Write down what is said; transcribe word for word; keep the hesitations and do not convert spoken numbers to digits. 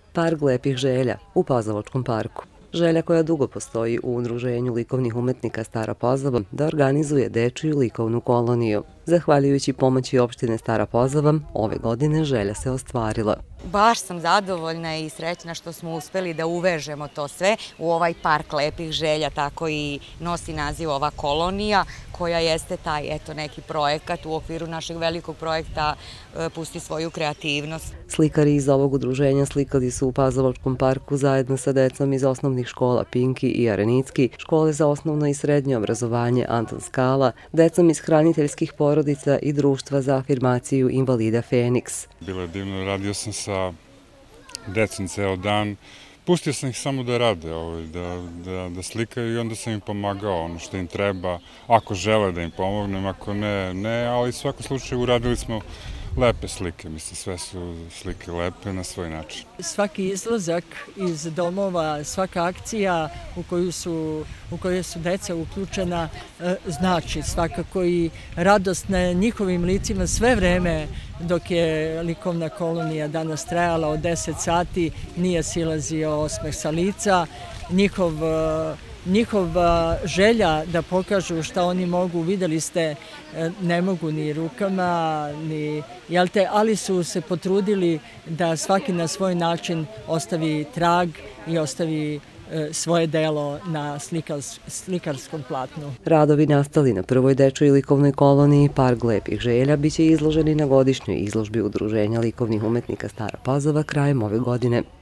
Park lepih želja u Pozovačkom parku. Želja koja dugo postoji u Udruženju likovnih umetnika Stara Pozova da organizuje dečiju likovnu koloniju. Zahvaljujući pomoći opštine Stara Pozova, ove godine želja se ostvarila. Baš sam zadovoljna i srećna što smo uspeli da uvežemo to sve u ovaj park lepih želja, tako i nosi naziv ova kolonija, koja jeste taj eto neki projekat u okviru našeg velikog projekta Pusti svoju kreativnost. Slikari iz ovog udruženja slikali su u Pozovačkom parku zajedno sa decom iz osnovnih škola Pinki i Arenicki, škole za osnovno i srednje obrazovanje Anton Skala, decom iz hraniteljskih porodica i društva za afirmaciju invalida Feniks. Bilo je divno, radio sam sa decom ceo dan. Pustio sam ih samo da rade, da, da, da slikaju i onda sam im pomagao ono što im treba, ako žele da im pomognem, ako ne, ne, ali u svakom slučaju uradili smo lepe slike, mislim, sve su slike lepe na svoj način. Svaki izlazak iz domova, svaka akcija u koju su, u kojoj su deca uključena znači svakako i radost na njihovim licima sve vreme dok je likovna kolonija danas trajala od deset sati, nije silazio osmeh sa lica, njihov njihova želja da pokažu šta oni mogu, videli ste, ne mogu ni rukama, ni, jel te, ali su se potrudili da svaki na svoj način ostavi trag i ostavi svoje delo na slikarskom platnu. Radovi nastali na prvoj dečoj likovnoj koloniji Park lepih želja biće izloženi na godišnjoj izložbi Udruženja likovnih umetnika Stara Pazova krajem ove godine.